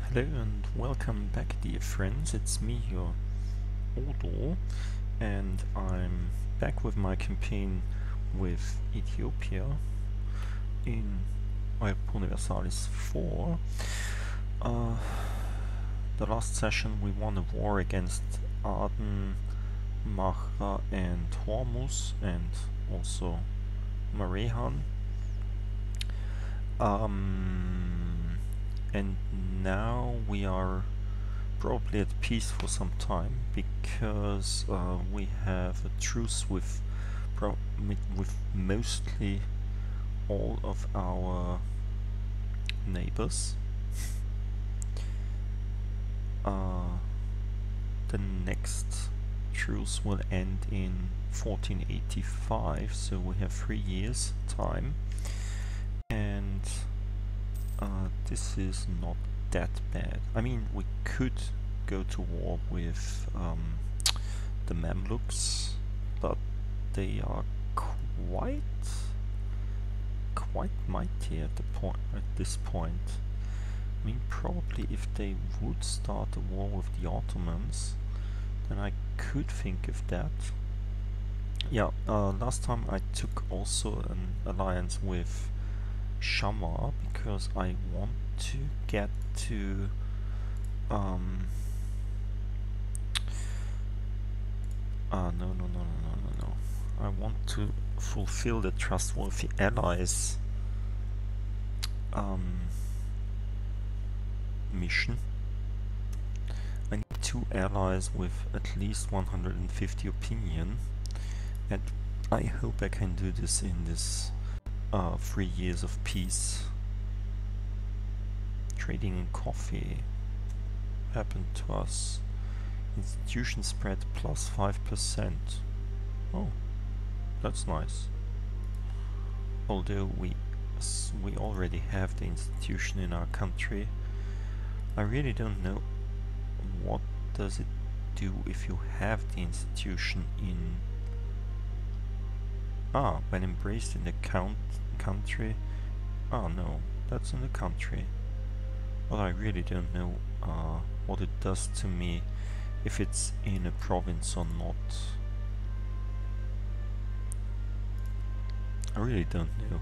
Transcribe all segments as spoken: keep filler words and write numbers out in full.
Hello and welcome back, dear friends. It's me, your Odo, and I'm back with my campaign with Ethiopia in Europa Universalis four. Uh, the last session we won a war against Aden, Machra and Hormuz, and also Marehan. Um, and now we are probably at peace for some time because uh, we have a truce with pro with mostly all of our neighbors. Uh, the next truce will end in fourteen eighty-five, so we have three years time, and uh, this is not that bad. I mean, we could go to war with um, the Mamluks, but they are quite quite mighty at the point at this point. I mean, probably if they would start a war with the Ottomans, then I could think of that. Yeah, uh, last time I took also an alliance with Shamar because I want to get to um uh no no no no no no no I want to fulfill the trustworthy allies um mission. I need two allies with at least one hundred fifty opinion, and I hope I can do this in this uh three years of peace. Trading in coffee happened to us. Institution spread plus five percent. Oh, that's nice. Although we we already have the institution in our country, I really don't know what does it do if you have the institution in. Ah, when embraced in the count country. Ah, no, that's in the country. Well, I really don't know uh, what it does to me if it's in a province or not. I really don't know.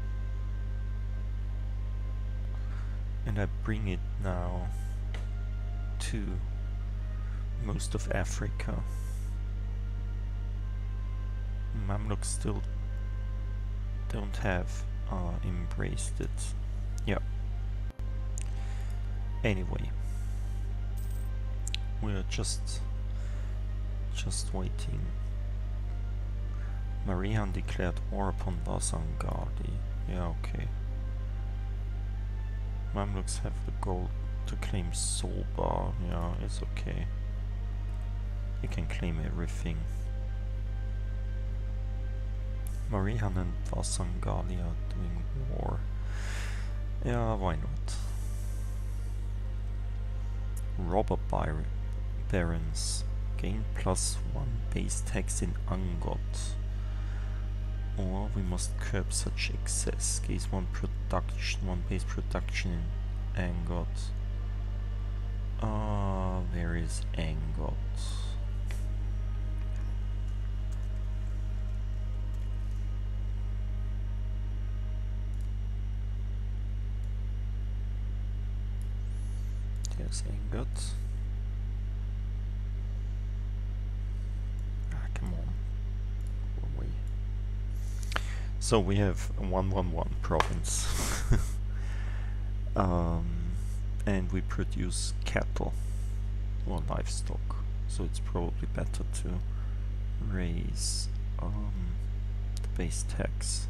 And I bring it now to most of Africa. Mamluks still don't have uh, embraced it. Yeah. Anyway, we're just just waiting. Marehan declared war upon Vasangali. Yeah, okay. Mamluks have the goal to claim Solba. Yeah, it's okay. You can claim everything. Marehan and Vasangali are doing war. Yeah, why not? Robber bar barons gain plus one base tax in Angot. Or we must curb such excess. Gains one production, one base production in Angot. Ah, uh, where is Angot? There's Angot. Ah, come on. Away. So we have a one one one province. um, and we produce cattle or livestock. So it's probably better to raise um, the base tax.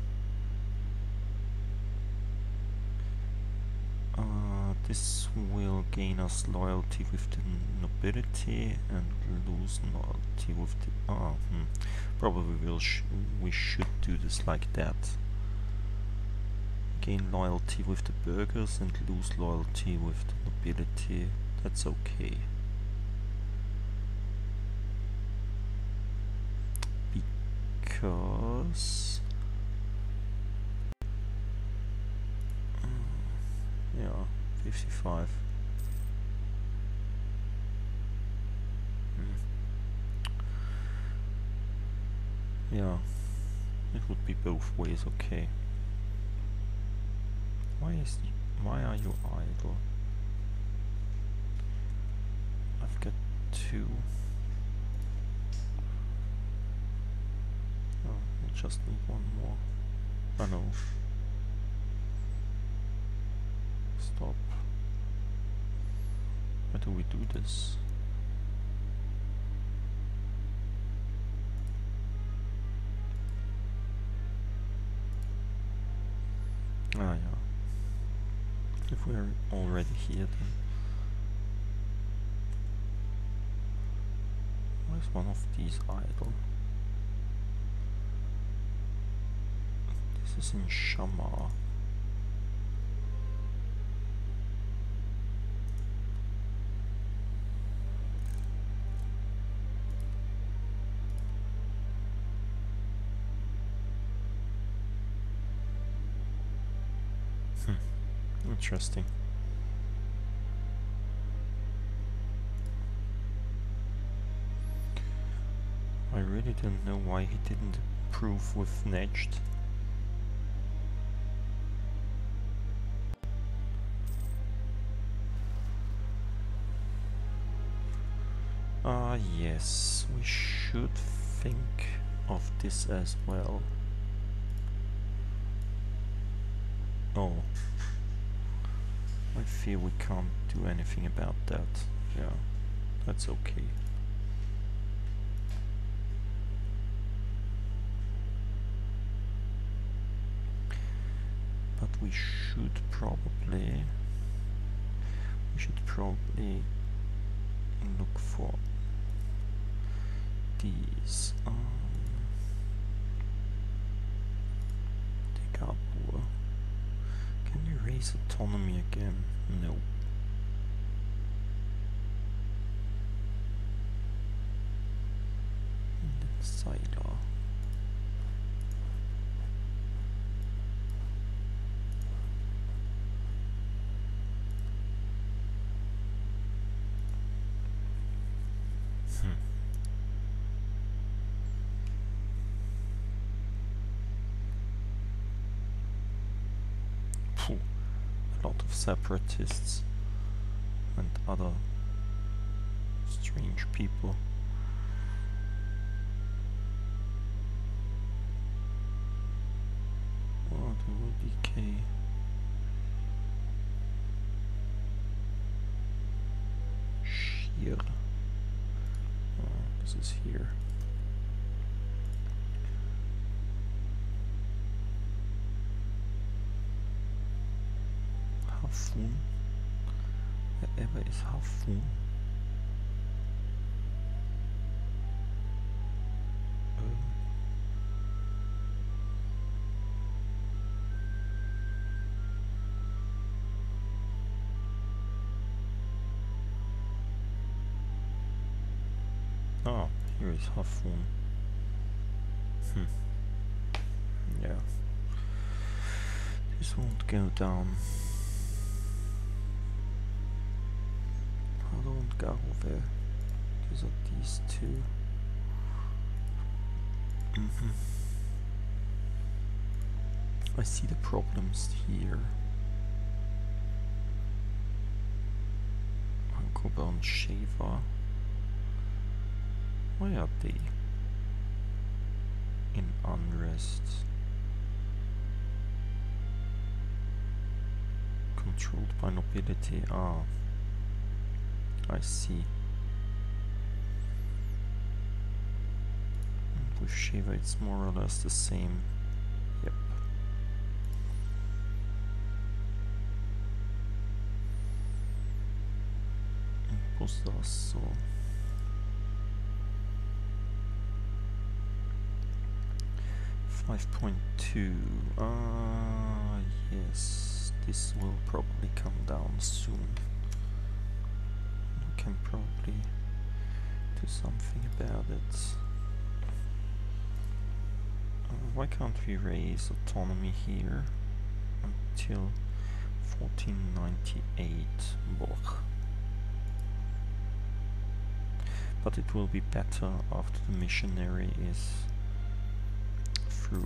Uh, this will gain us loyalty with the nobility and lose loyalty with the. Oh, hmm. Probably we'll sh we should do this like that. Gain loyalty with the burghers and lose loyalty with the nobility. That's okay. Because. Yeah, fifty-five. Yeah, it would be both ways okay. Why is y why are you idle? I've got two. Oh, we just need one more. Oh no. Stop. Why do we do this? Ah, yeah. If we're already here, then why is one of these idle? This is in Shamar. Hmm. Interesting. I really don't know why he didn't approve with Next. Ah, uh, yes, we should think of this as well. Oh, I fear we can't do anything about that. Yeah, that's okay. But we should probably, we should probably look for these. Um, Dekabur. Can you raise autonomy again? No. And then Sailor. Hmm. Phew. A lot of separatists and other strange people. Oh, they will decay. Sheer. Oh, this is here. Hafun. Wherever is Hafun? Um. Oh, here is Hafun. Hmm. Yeah. This won't go down. Hello and Garove. These are these two. Mm-hmm. I see the problems here. Ankoba and Sheva. Why are they in unrest? Controlled by nobility. Ah, I see. And with Sheva it's more or less the same. Yep. Impostasso. five point two. Ah, yes. This will probably come down soon. We can probably do something about it. Uh, why can't we raise autonomy here until fourteen ninety-eight? Boch. But it will be better after the missionary is through.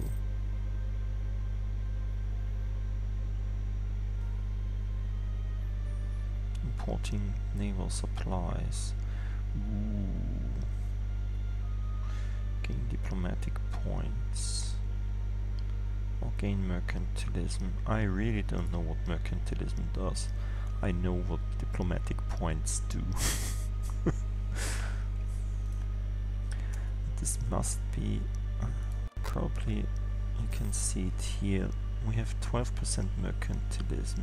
Importing naval supplies. Ooh. Gain diplomatic points. Or gain mercantilism. I really don't know what mercantilism does. I know what diplomatic points do. This must be uh, probably, you can see it here. We have twelve percent mercantilism.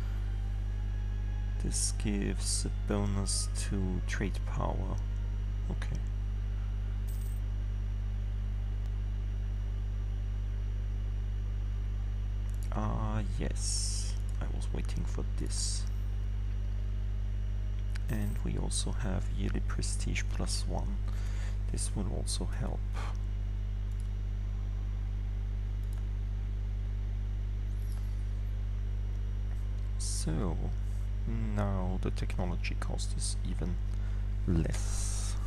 This gives a bonus to trade power. Okay. Ah, yes. I was waiting for this. And we also have yearly prestige plus one. This will also help. So, now the technology cost is even less.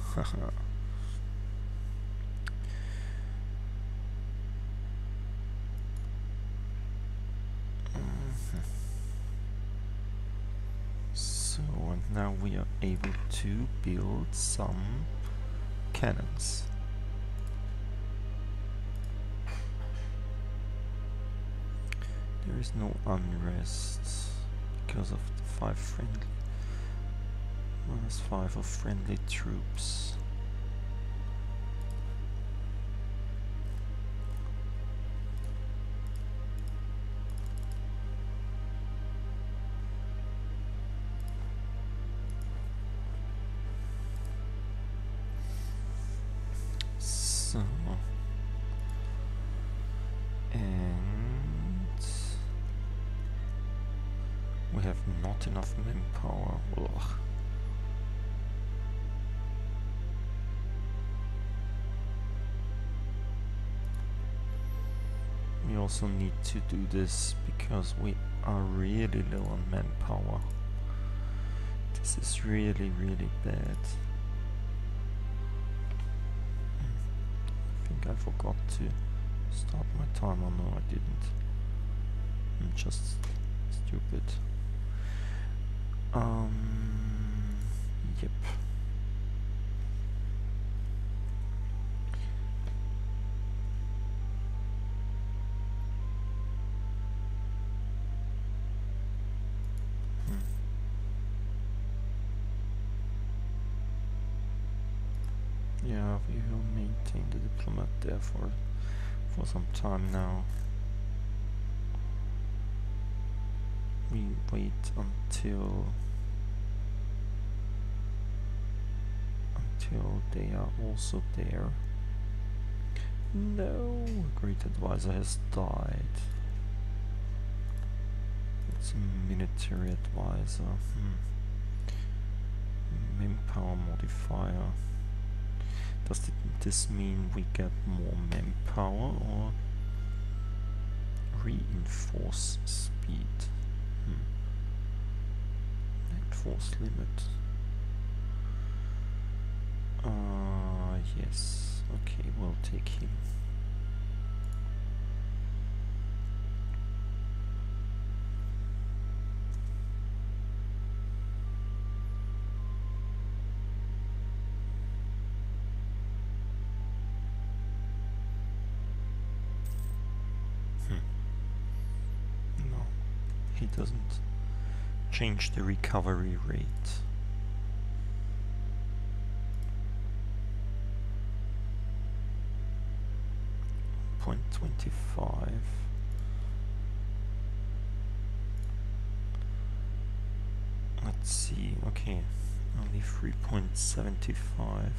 So, and now we are able to build some cannons. There is no unrest because of the five friendly, minus five of friendly troops. So, and we have not enough manpower. Ugh. We also need to do this because we are really low on manpower. This is really, really bad. I think I forgot to start my timer. No, I didn't. I'm just stupid. Um, yep. Hmm. Yeah, we will maintain the diplomat there for for some time now. We wait until until they are also there. No, a great advisor has died. It's a military advisor. Hmm. Manpower modifier. Does th this mean we get more manpower or reinforce speed? Hmm. Enforce limit. Uh, yes. Okay, we'll take him. He doesn't change the recovery rate. point two five. Let's see, okay, only three point seven five.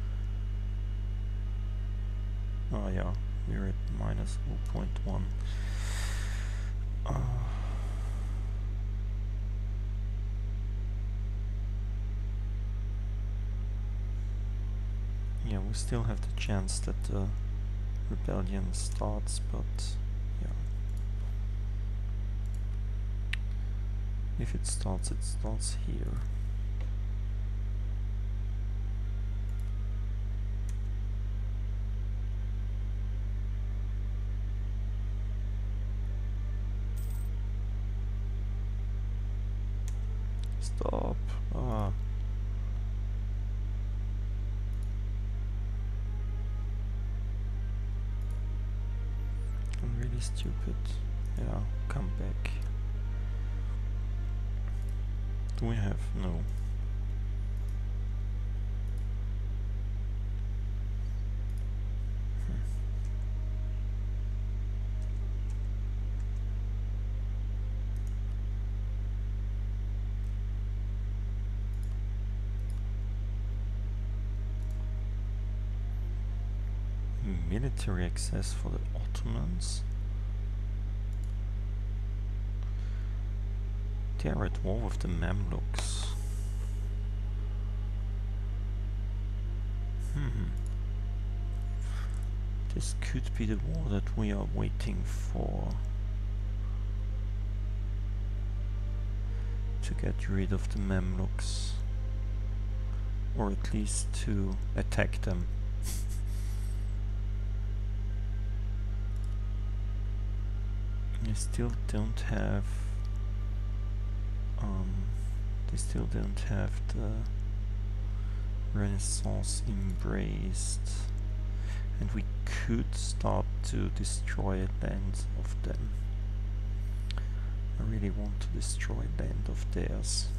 Oh yeah, we're at minus zero point one. Uh, Yeah, we still have the chance that the rebellion starts, but yeah. If it starts, it starts here. Stop. Ah. I'm really stupid. Yeah, come back. Do we have? No. Military access for the Ottomans. They are at war with the Mamluks. Hmm. This could be the war that we are waiting for. To get rid of the Mamluks. Or at least to attack them. They still don't have um, they still don't have the Renaissance embraced, and we could start to destroy land of them. I really want to destroy land of theirs.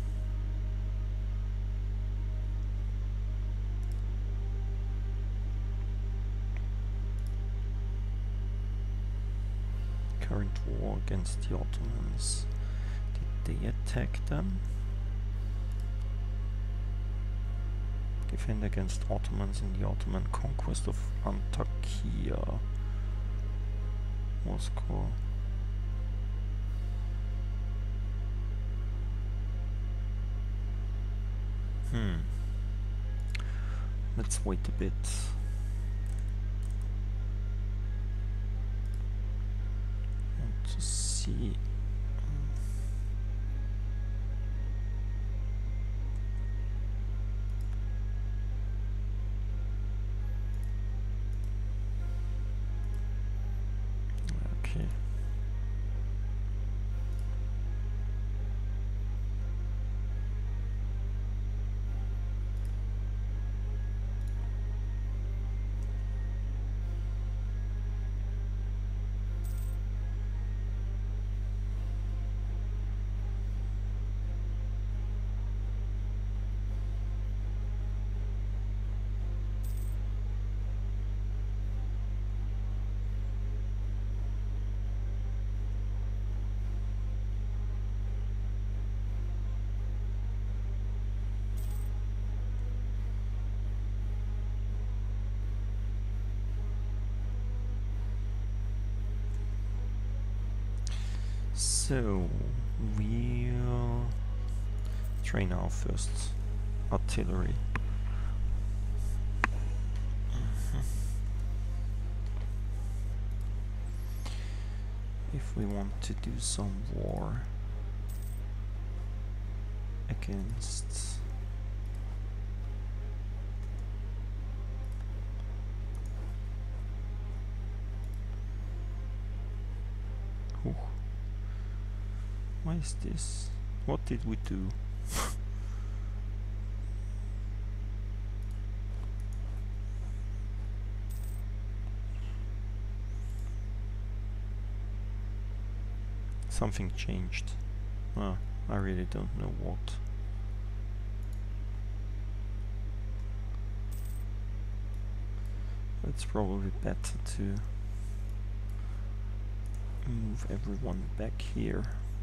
Current war against the Ottomans. Did they attack them? Defend against Ottomans in the Ottoman conquest of Antakya. Moscow. Hmm. Let's wait a bit. To see. Okay. So we'll train our first artillery. Mm-hmm. If we want to do some war against Ooh. Why is this? What did we do? Something changed. Oh, I really don't know what. It's probably better to move everyone back here.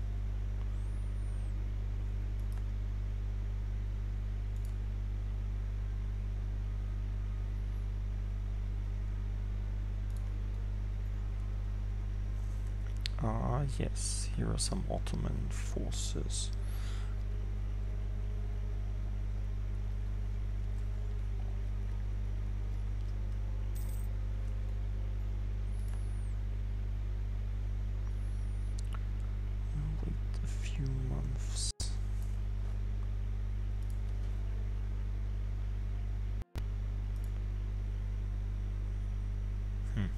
Ah, yes, here are some Ottoman forces. Wait a few months. Hmm.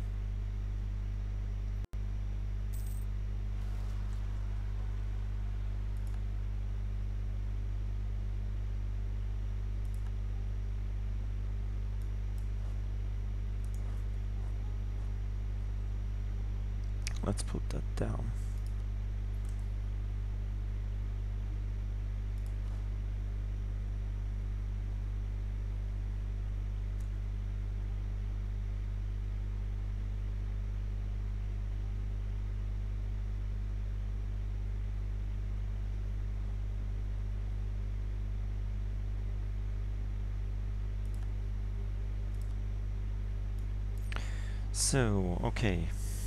let's put that down. So, okay.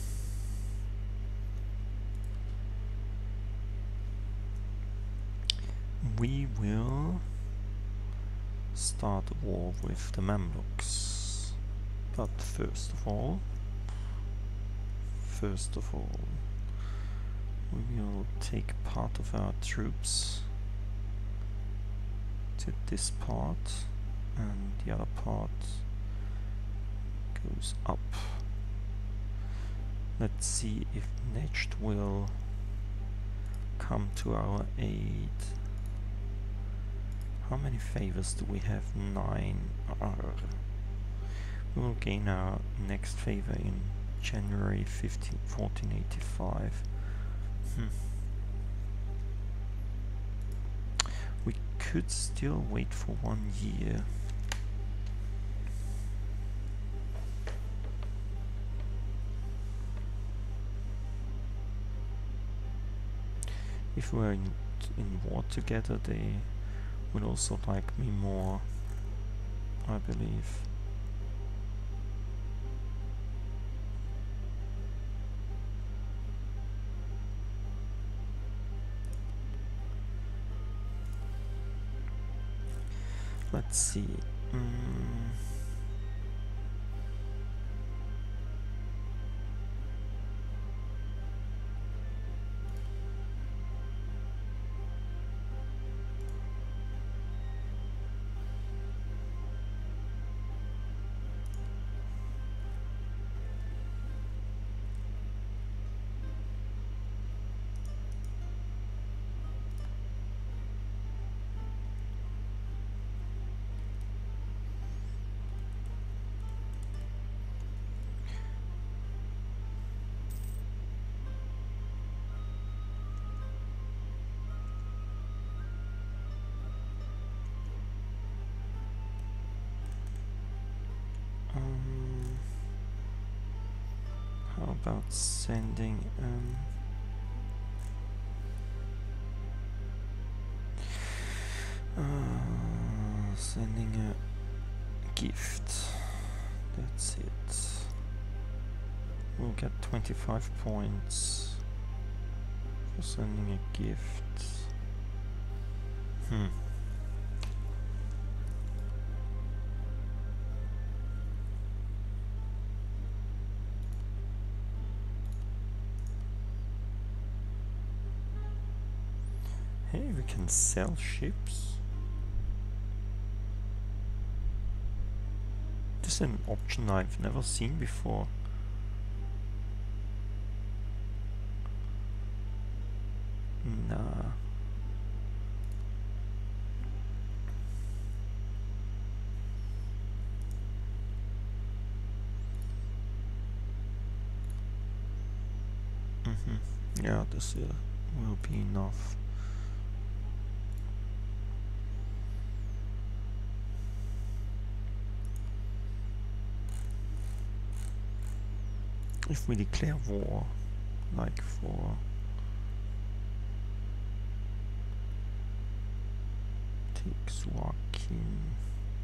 We will start a war with the Mamluks. But first of all, first of all, we will take part of our troops to this part, and the other part goes up. Let's see if Necht will come to our aid. How many favors do we have? Nine. Arr. We will gain our next favor in January fourteen eighty-five. Hmm. We could still wait for one year. If we're in, in war together, they would also like me more, I believe. Let's see. Mm. Um, how about sending um uh, sending a gift? That's it. We'll get twenty-five points for sending a gift. Hmm. Hey, we can sell ships. This is an option I've never seen before. Nah. Mm-hmm. Yeah, this uh, will be enough. If we declare war, like for take Suakin,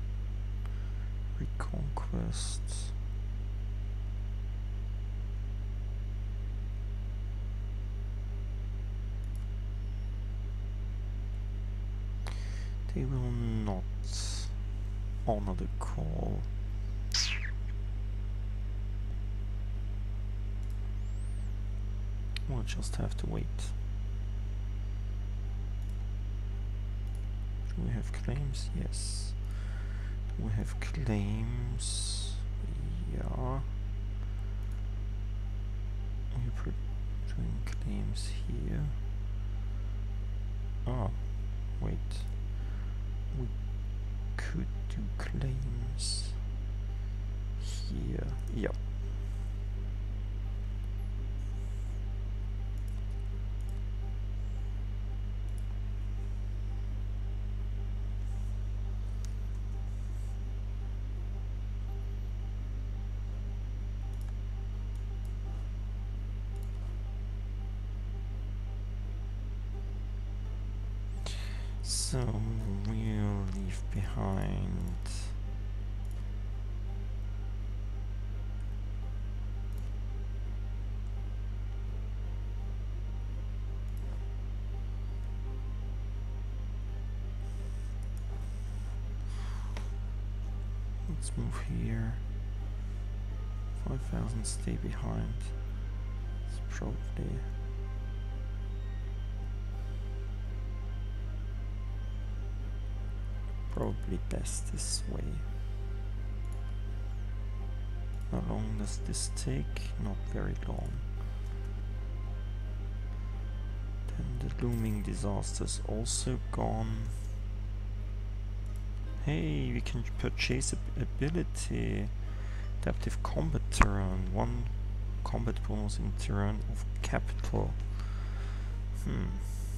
reconquest, they will not honor the call. We'll just have to wait. Do we have claims? Yes. Do we have claims? Yeah. We're doing claims here. Oh, wait. We could do claims here. Yeah. So we'll leave behind let's move here. five thousand stay behind. It's probably probably best this way. How long does this take? Not very long. Then the looming disaster's also gone. Hey, we can purchase ab ability. Adaptive combat terrain. One combat bonus in terrain of capital. Hmm.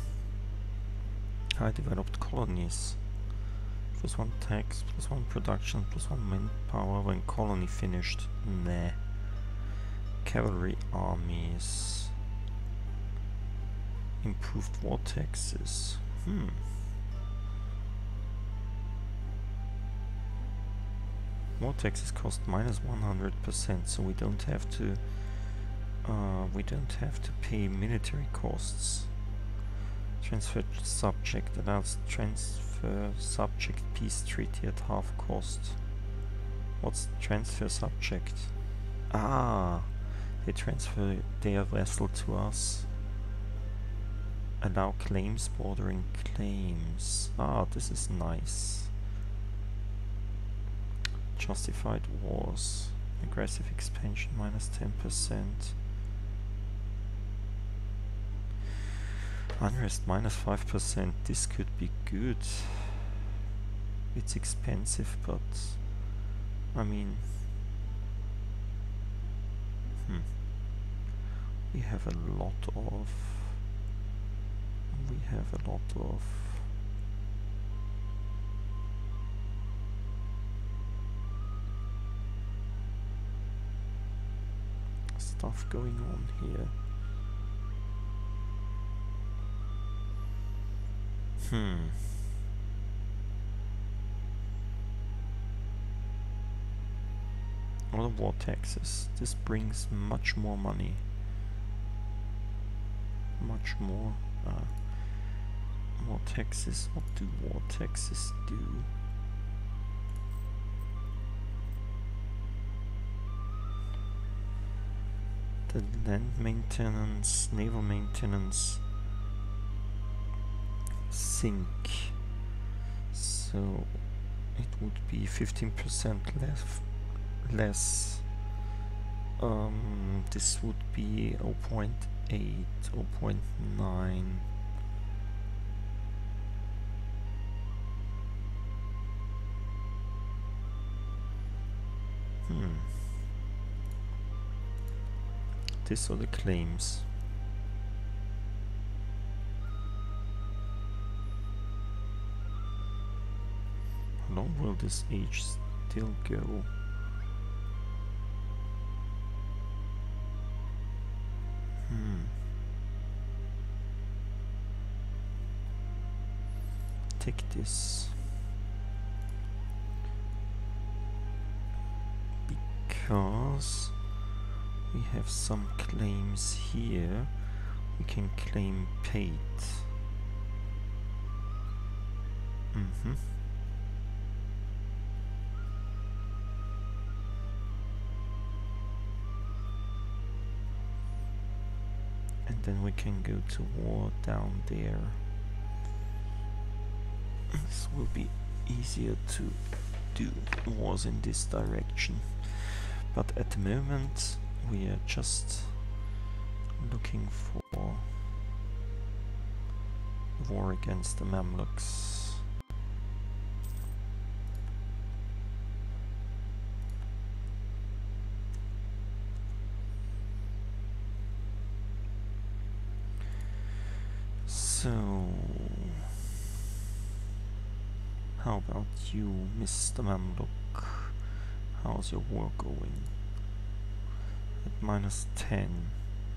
High developed colonies. Plus one tax, plus one production, plus one manpower when colony finished. Nah. Cavalry armies. Improved war taxes. Hmm. War taxes cost minus one hundred percent, so we don't have to uh, we don't have to pay military costs. Transfer subject allows transfer subject peace treaty at half cost. What's transfer subject? Ah, they transfer their vessel to us. Allow claims bordering claims. Ah, this is nice. Justified wars. Aggressive expansion minus ten percent. Unrest minus five percent. This could be good. It's expensive, but I mean, hmm. We have a lot of. We have a lot of. Stuff going on here. Hmm. All the war taxes. This brings much more money. Much more. Uh, war taxes. What do war taxes do? The land maintenance, naval maintenance sink, so it would be fifteen percent less. Less. Um, this would be zero point eight, zero point nine. Hmm. These are the claims. How long will this age still go? Hmm. Take this. Because we have some claims here. We can claim paid. Mm-hmm. And then we can go to war down there. This will be easier to do wars in this direction. But at the moment we are just looking for war against the Mamluks. So, how about you, Mister Mamluk? How's your war going? At minus ten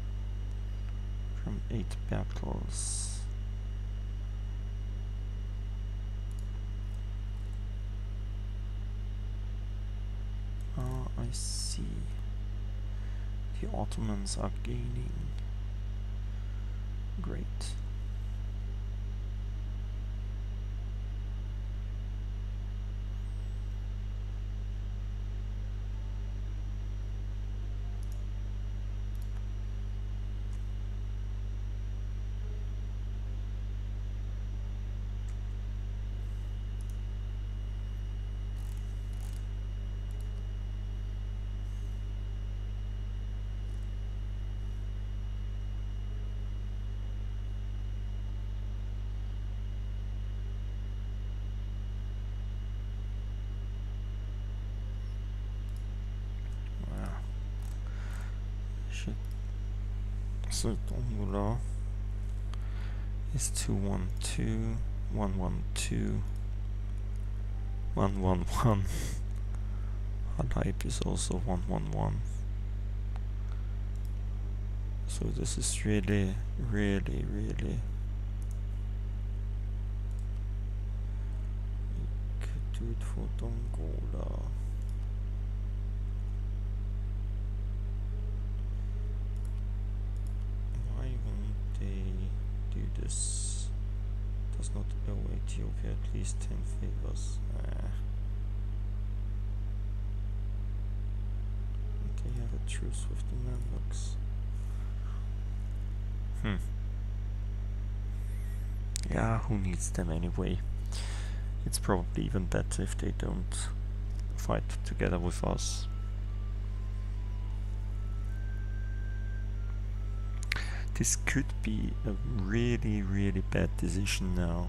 from eight battles. I see. The Ottomans are gaining. Great. So Dongola is two one two, one one two, one one one. Halep is also one one one. So this is really, really, really we could do it for Dongola. Do this. Does not owe Ethiopia at least ten favors. Ah. They have a truce with the Mamluks. Hmm. Yeah, who needs them anyway? It's probably even better if they don't fight together with us. This could be a really, really bad decision now.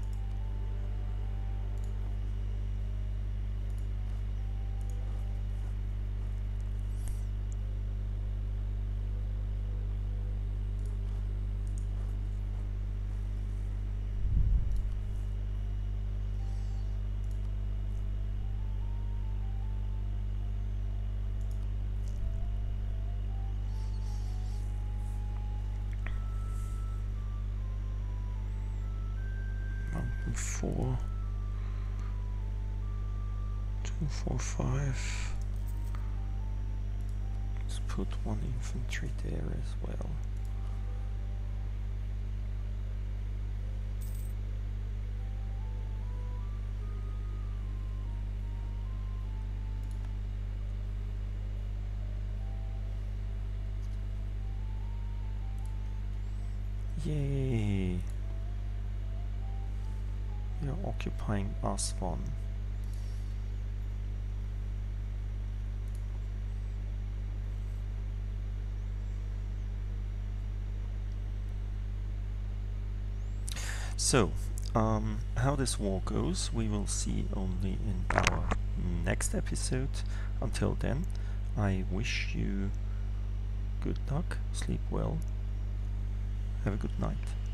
Four, two, four, five. Let's put one infantry there as well. Yay! You're occupying Aswan. So, um, how this war goes, we will see only in our next episode. Until then, I wish you good luck, sleep well, have a good night.